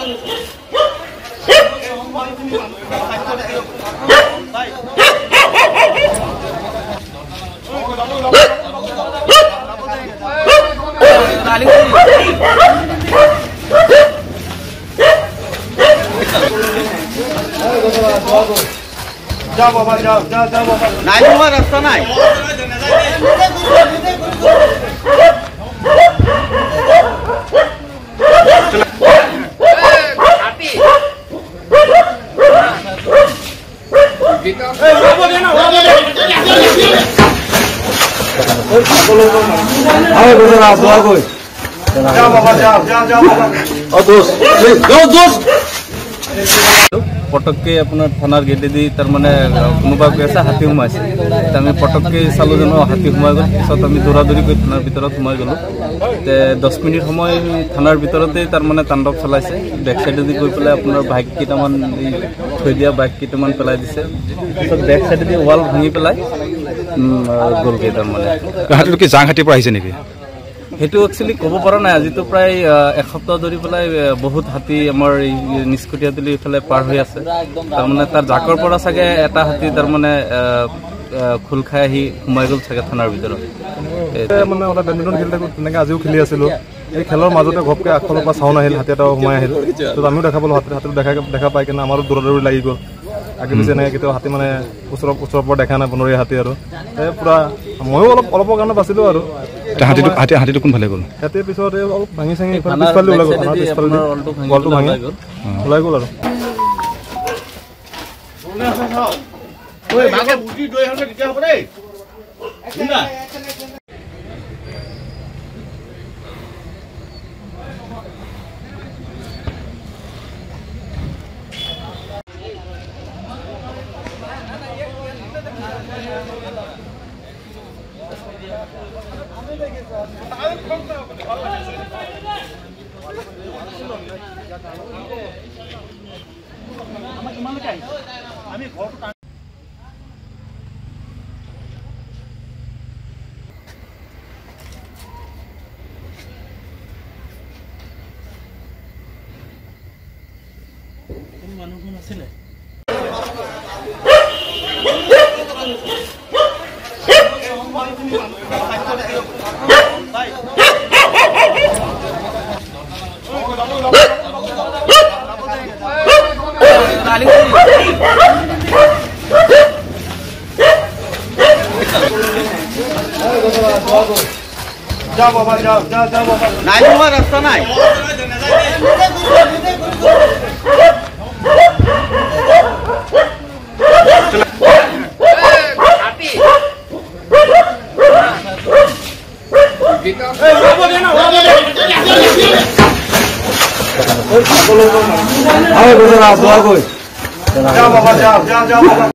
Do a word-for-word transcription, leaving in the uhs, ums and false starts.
जाओ बाबा जाओ जाओ जाओ बाबा नहीं हुआ रास्ता नहीं जाओ बाबा जाओ जाओ जाओ बाबा और दोस्त जाओ दोस्त पटके अपना थानार गेटे दी तार माने कोनोबा कैसा हाथी हुमाइছে त আমি पटके চালো যেন হাতি হুমাই গল পিছত আমি দৌৰা দৌৰি কৰি থানাৰ ভিতৰত হুমাই গলো তে দহ মিনিট সময় থানাৰ ভিতৰতে তার মানে তাণ্ডৱ চলাইছে বেক সাইডে দি গৈ পেলাই আপোনাৰ বাইক কিটামান থৈ দিয়া বাইক কিটামান পেলাই দিছে পিছত বেক সাইডে দি ওয়াল ভাঙি পেলাই গল কে তার মানে হাতিটো কি জাংহাটিৰ পৰা আহিছে নেকি হেতু একচুয়ালি কব পৰা নাই আজি তো প্ৰায় এক সপ্তাহ ধৰি পেলাই বহুত হাতী আমাৰ নিষ্কটিয়া দিলি ফেলে পাৰ হৈ আছে তাৰ মানে তাৰ জাকৰ পৰা সাগে এটা হাতী তাৰ মানে খুল খাই আহি হুমাই গল সাগে থানাৰ ভিতৰত মানে ওলা বেডমিণ্টন খেলি থাকো তেনেকৈ আজিও খেলি আছিলো এই খেলৰ মাজতে ঘপকে আগফালৰ পৰা চাউন আহিল হাতী এটা হুমাই আহিল তো আমিও দেখা পালো হাতী হাতীটো দেখা দেখা পাই কিনে আমাৰো দৌৰা দৌৰি লাগি গ'ল আগে পিছে এনেকৈ কেতিয়াও হাতী মানে ওচৰৰ ওচৰৰ পৰা দেখা নাই বনৰীয়া হাতী আৰু এই পূৰা ময়ো অলপ অলপৰ কাৰণে বাচিলোঁ আৰু হাতীটো হাতী হাতীটো কোনফালে গ'ল হাতীৰ পিছত এই অলপ ভাঙি চাঙি পিছফালে ওলাই গ'ল থানাৰ পিছফালে গলটো ভাঙি ওলাই গ'ল আৰু আমি ঘৰটো মানুহখন আছিলে जाओ बाबा जाओ जाओ जाओ बाबा नहीं हुआ रास्ता नहीं जाओ बाबा जाओ जाओ जाओ बाबा